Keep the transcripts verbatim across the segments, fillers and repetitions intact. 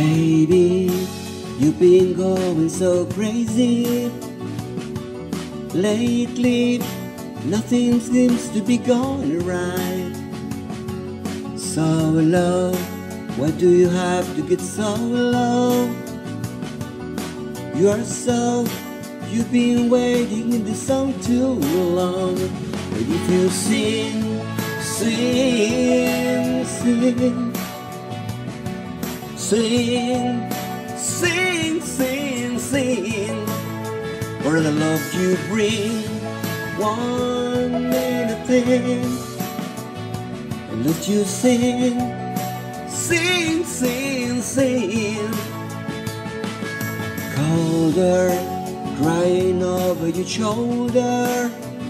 Baby, you've been going so crazy lately. Nothing seems to be going right. So low, why do you have to get so low? You are so, you've been waiting in the song too long. But if you sing, sing, sing, sing, sing, sing, sing, for the love you bring, one minute thing, and let you sing, sing, sing, sing. Colder, crying over your shoulder.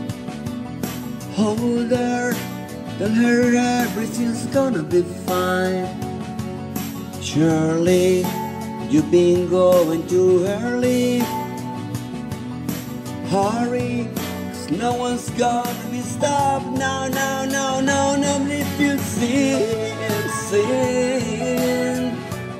Hold her, tell her everything's gonna be fine. Surely, you've been going too early. Hurry, 'cause no one's gonna be stopped. No, no, no, no, no. If you sing, sing,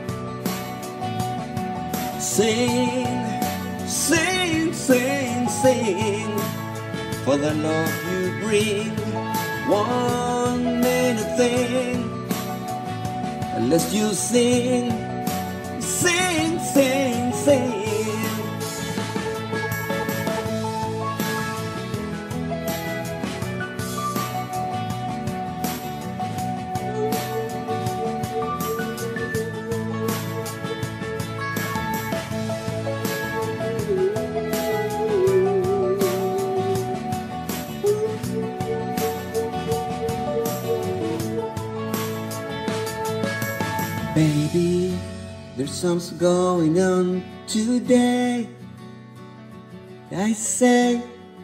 sing, sing, sing, sing, for the love you bring, one minute thing, unless you sing, sing, sing, sing. Baby, there's something going on today. I say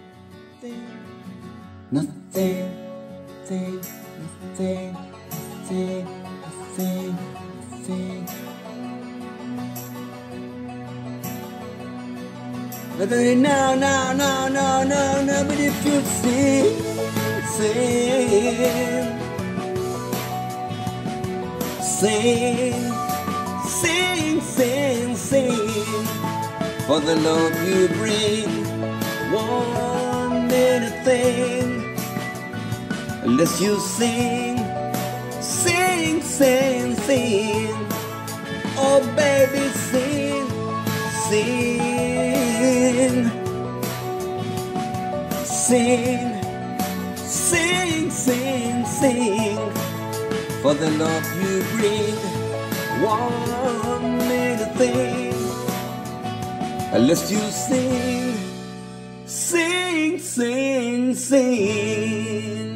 nothing, nothing, nothing, nothing, nothing, nothing. No, no, no, no, no, no, but if you sing, sing, sing, sing, sing, sing, for the love you bring, one minute thing, unless you sing, sing, sing, sing. Oh baby, sing, sing, sing, sing, sing, sing, for the love you bring, one minute thing, unless you sing, sing, sing, sing.